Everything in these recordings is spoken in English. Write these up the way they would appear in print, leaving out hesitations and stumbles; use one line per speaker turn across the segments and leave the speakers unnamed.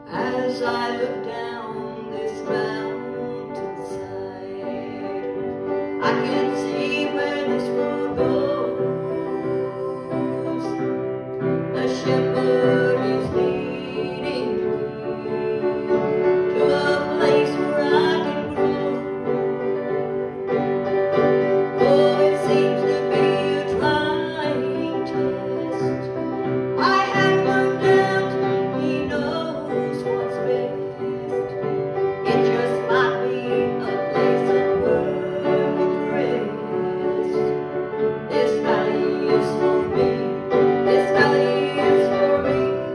As I look down this mountainside, I can see where this road goes. The shepherd is leading me to a place where I can grow. Oh, it seems to be a trying test. I have no doubt he knows what's best. It just might be a place of perfect rest. This valley is for me. This valley is for me.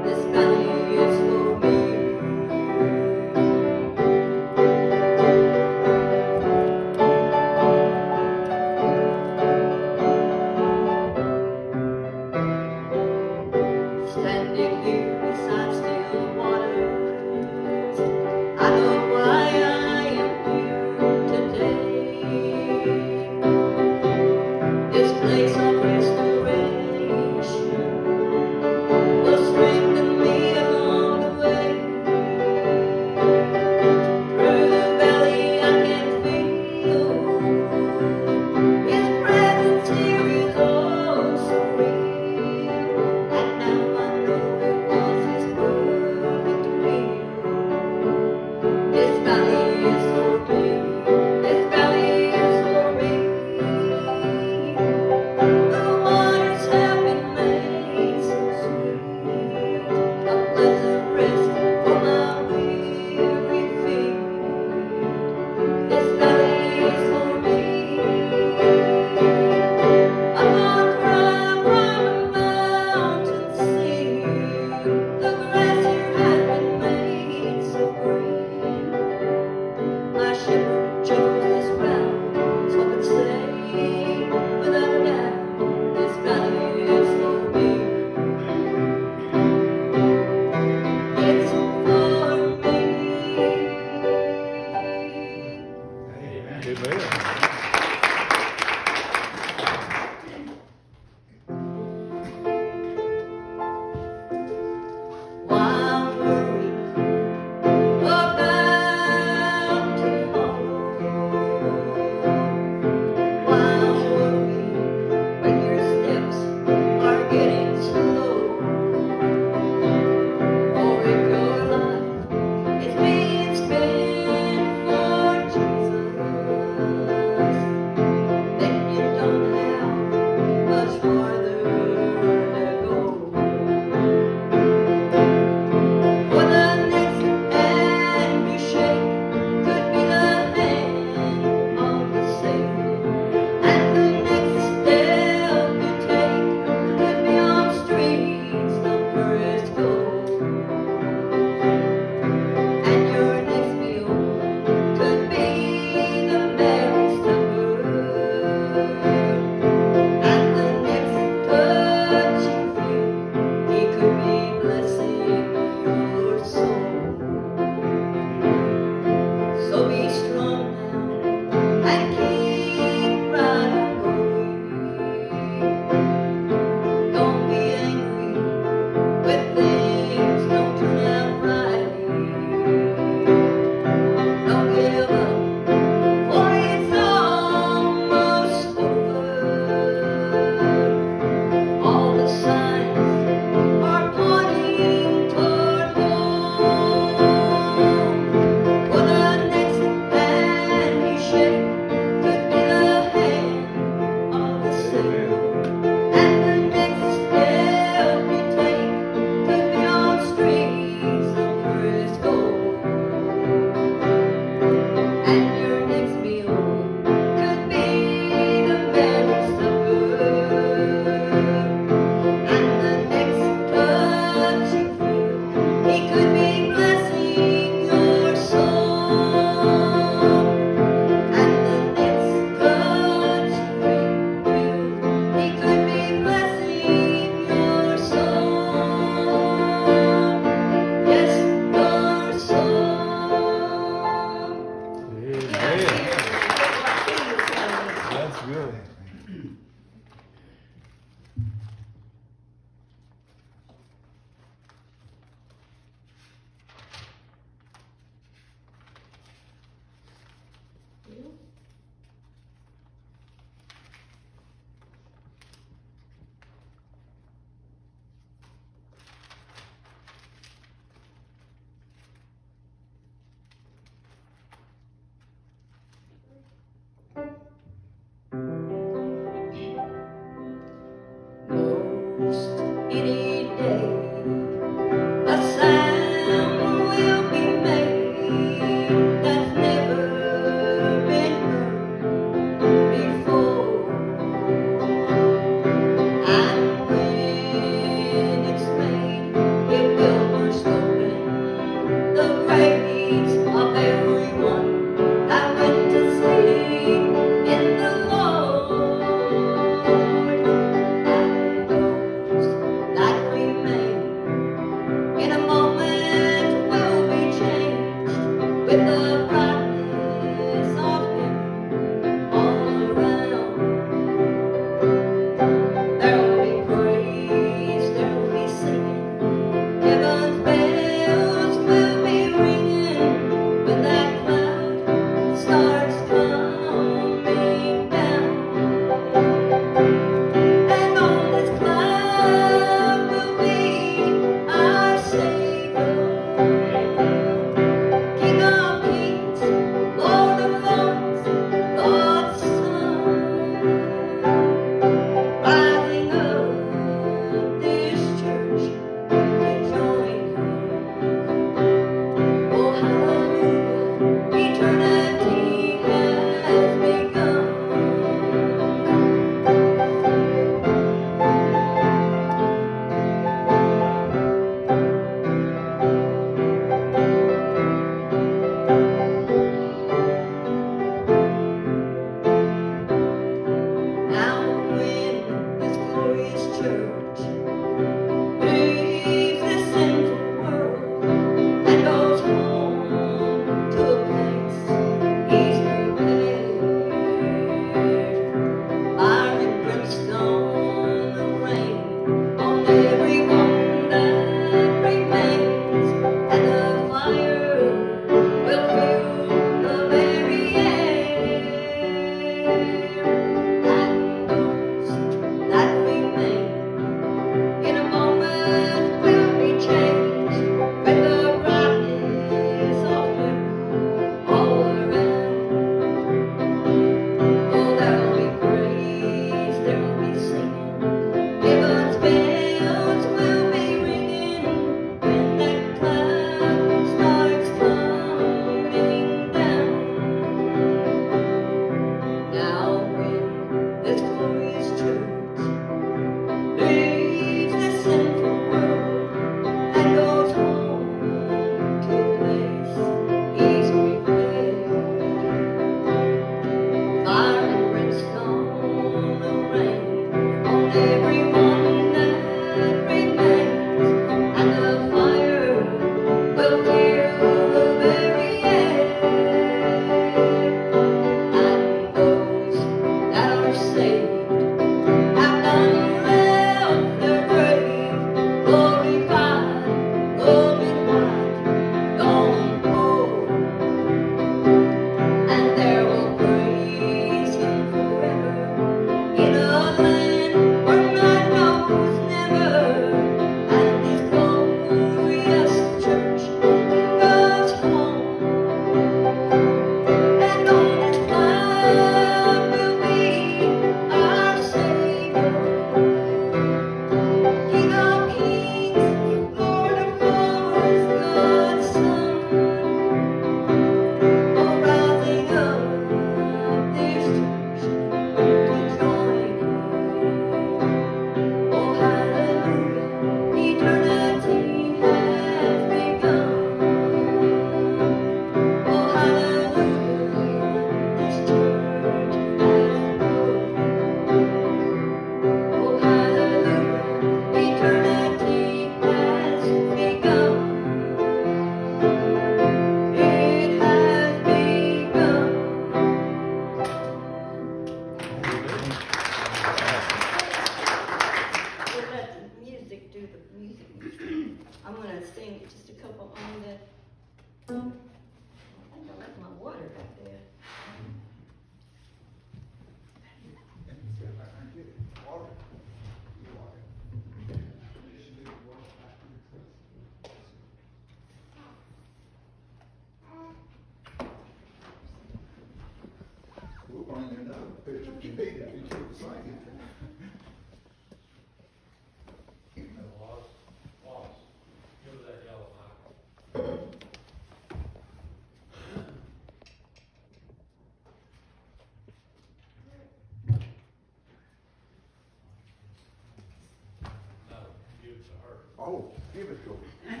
Oh, give it to him.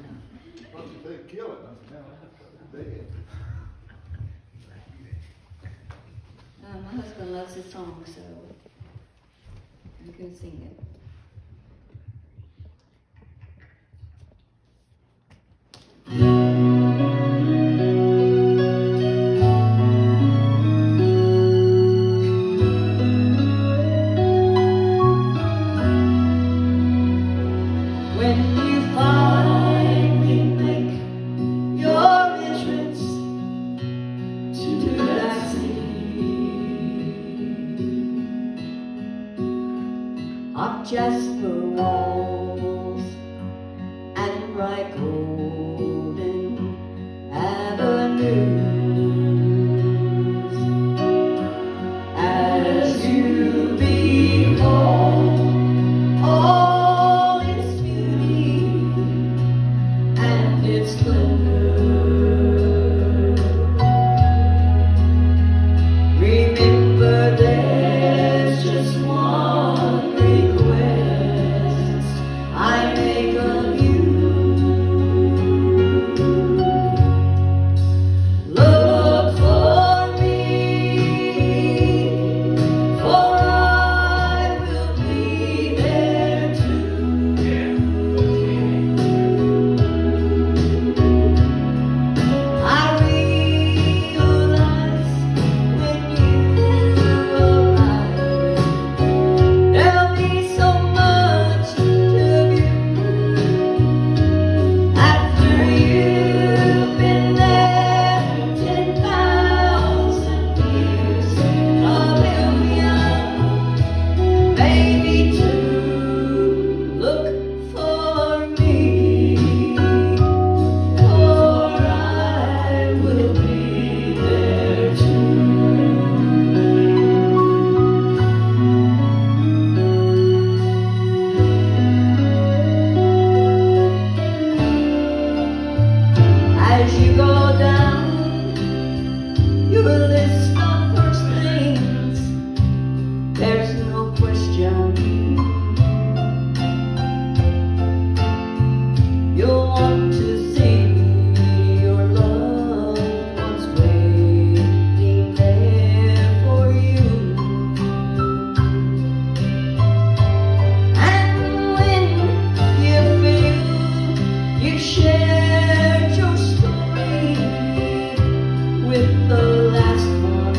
Once you say kill it, I said, no, dead.
My husband loves this song, so I'm going to sing it. Jasper walls and bright golden avenues. As you behold all its beauty and its splendor, remember there's just one I make of you. Look for me, for I will be there too. I realize when you arrive, there'll be so much as you go down your list of first things, there's no question you'll want to see your loved ones waiting there for you. And when you feel you shared your story with the last one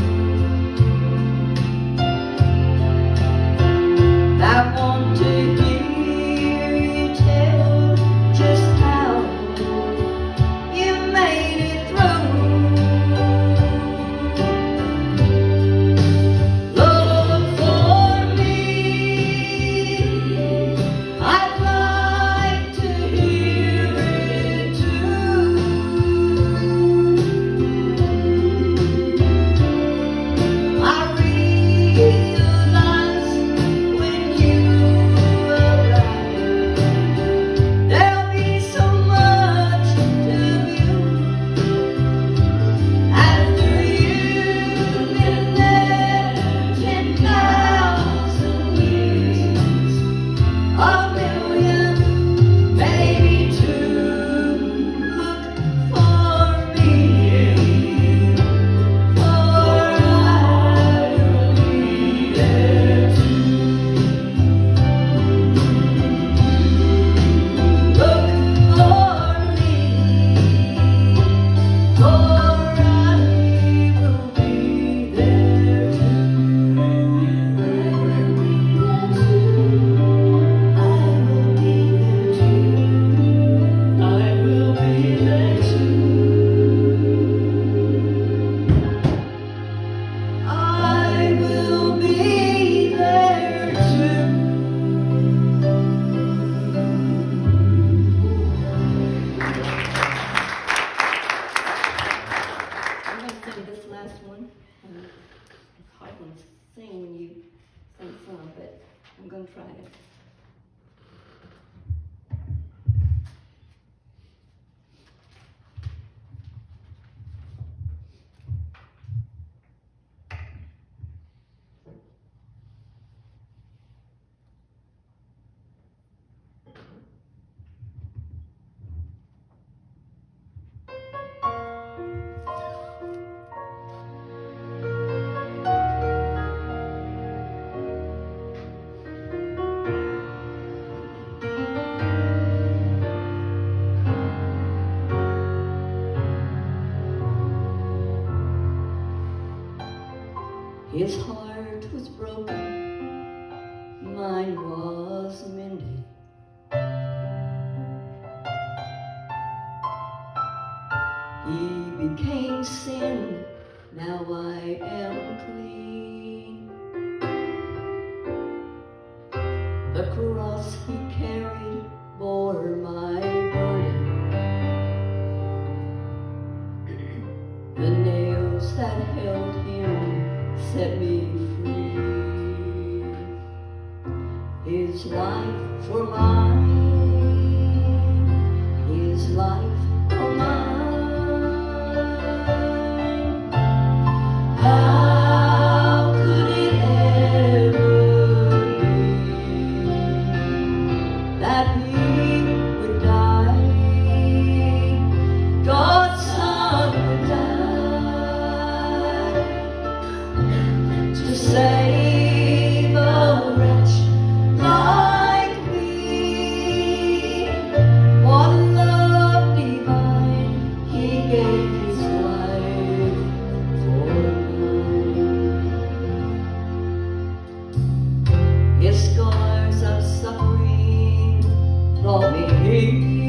His heart was broken, mine was mended. He became sin, now I am clean. The cross he carried bore my burden. The nails that held him set me free. His life for mine, his life for mine. How could it ever be that he would die? God's Son would die to save a wretch like me. What love divine, he gave his life for mine. His scars of suffering brought me healing.